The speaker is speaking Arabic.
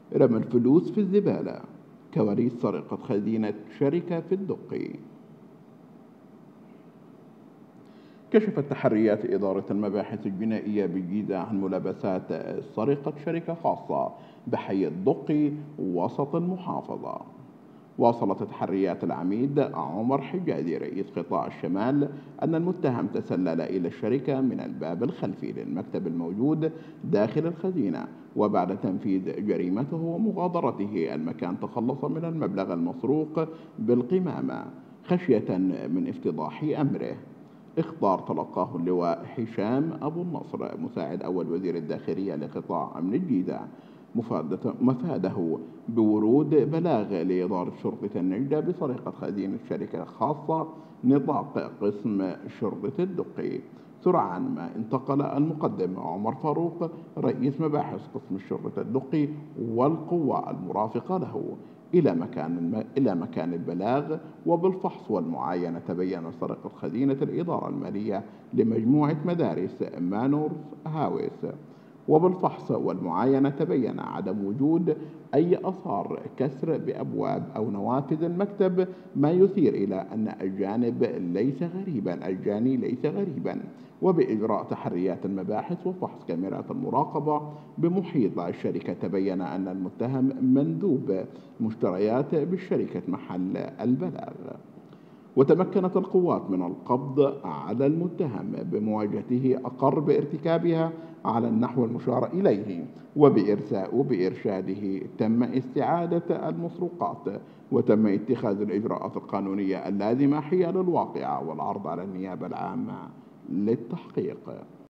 رمى الفلوس في الزبالة، كواليس سرقة خزينة شركة في الدقي. كشفت تحريات إدارة المباحث الجنائية بالجيزة عن ملابسات سرقة شركة خاصة بحي الدقي وسط المحافظة. واصلت تحريات العميد عمر حجازي رئيس قطاع الشمال أن المتهم تسلل إلى الشركة من الباب الخلفي للمكتب الموجود داخل الخزينة، وبعد تنفيذ جريمته ومغادرته المكان تخلص من المبلغ المسروق بالقمامة خشية من افتضاح أمره. اخبار تلقاه اللواء هشام أبو النصر مساعد أول وزير الداخلية لقطاع أمن الجيزة مفاده بورود بلاغ لإدارة شرطة النجدة بسرقة خزينة شركة خاصة نطاق قسم شرطة الدقي. سرعان ما انتقل المقدم عمر فاروق رئيس مباحث قسم الشرطة الدقي والقوى المرافقة له إلى مكان البلاغ، وبالفحص والمعاينة تبين سرقة خزينة الإدارة المالية لمجموعة مدارس مانورز هاوس. وبالفحص والمعاينة تبين عدم وجود أي آثار كسر بأبواب أو نوافذ المكتب، ما يثير إلى أن الجاني ليس غريبا. وبإجراء تحريات المباحث وفحص كاميرات المراقبة بمحيط الشركة تبين أن المتهم مندوب مشتريات بالشركة محل البلاغ. وتمكنت القوات من القبض على المتهم بمواجهته أقر بارتكابها على النحو المشار إليه، وبإرشاده تم استعادة المسروقات، وتم اتخاذ الإجراءات القانونية اللازمة حيال الواقعة والعرض على النيابة العامة للتحقيق.